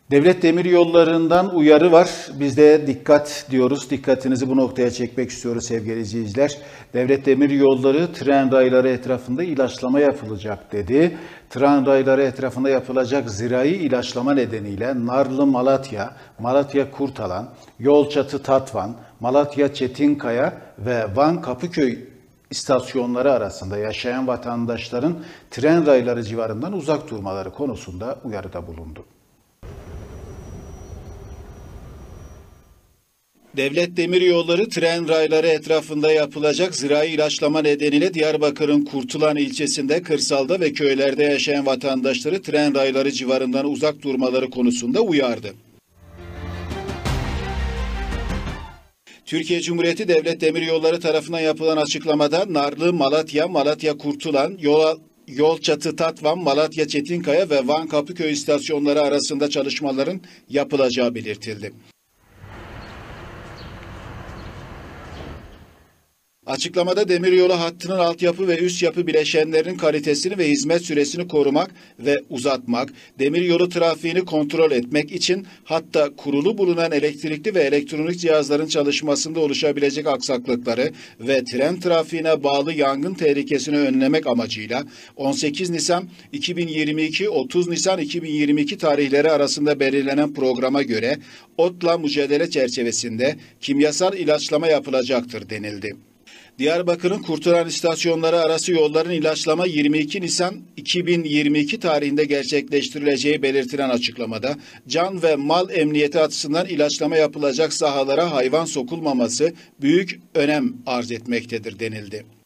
Devlet Demiryolları'ndan uyarı var. Biz de dikkat diyoruz. Dikkatinizi bu noktaya çekmek istiyoruz sevgili izleyiciler. Devlet Demiryolları tren rayları etrafında ilaçlama yapılacak dedi. Tren rayları etrafında yapılacak zirai ilaçlama nedeniyle Narlı Malatya, Malatya Kurtalan, Yolçatı Tatvan, Malatya Çetinkaya ve Van Kapıköy istasyonları arasında yaşayan vatandaşların tren rayları civarından uzak durmaları konusunda uyarıda bulundu. Devlet Demiryolları tren rayları etrafında yapılacak zirai ilaçlama nedeniyle Diyarbakır'ın Kurtulan ilçesinde kırsalda ve köylerde yaşayan vatandaşları tren rayları civarından uzak durmaları konusunda uyardı. Türkiye Cumhuriyeti Devlet Demiryolları tarafından yapılan açıklamada Narlı, Malatya, Malatya Kurtulan, Yolçatı Tatvan, Malatya Çetinkaya ve Van Kapıköy istasyonları arasında çalışmaların yapılacağı belirtildi. Açıklamada demiryolu hattının altyapı ve üst yapı bileşenlerinin kalitesini ve hizmet süresini korumak ve uzatmak, demiryolu trafiğini kontrol etmek için hatta kurulu bulunan elektrikli ve elektronik cihazların çalışmasında oluşabilecek aksaklıkları ve tren trafiğine bağlı yangın tehlikesini önlemek amacıyla 18 Nisan 2022-30 Nisan 2022 tarihleri arasında belirlenen programa göre ODTÜ'la mücadele çerçevesinde kimyasal ilaçlama yapılacaktır denildi. Diyarbakır'ın Kurtulan istasyonları arası yolların ilaçlama 22 Nisan 2022 tarihinde gerçekleştirileceği belirtilen açıklamada can ve mal emniyeti açısından ilaçlama yapılacak sahalara hayvan sokulmaması büyük önem arz etmektedir denildi.